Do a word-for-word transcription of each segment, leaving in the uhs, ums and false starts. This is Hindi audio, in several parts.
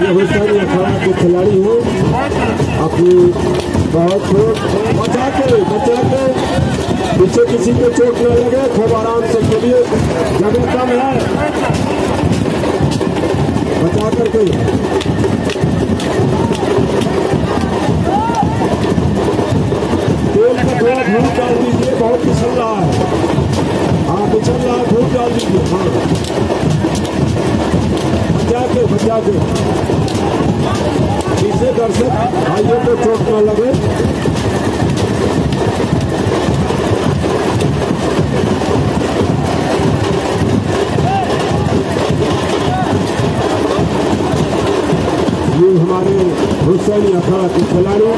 ये हुसैनी अखाड़ा के खिलाड़ी हैं, अपनी बहुत चोट बचा के बचा के पीछे किसी को चोट न लगे, खूब आराम से खेलिए, जगह कम है, बचा करके तेल का थोड़ा धूप डाल दीजिए, बहुत फिसल रहा है। हाँ फिसल रहा है, धूप डाल दीजिए। हाँ बचा के बचा के पीछे दर्शक भाइयों को चोट न लगे। ये हमारे हुसैनी अखाड़ा के खिलाड़ी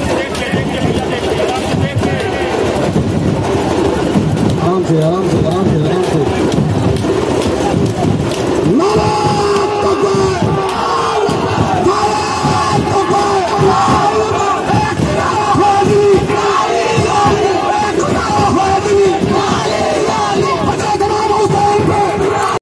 आराम से आराम से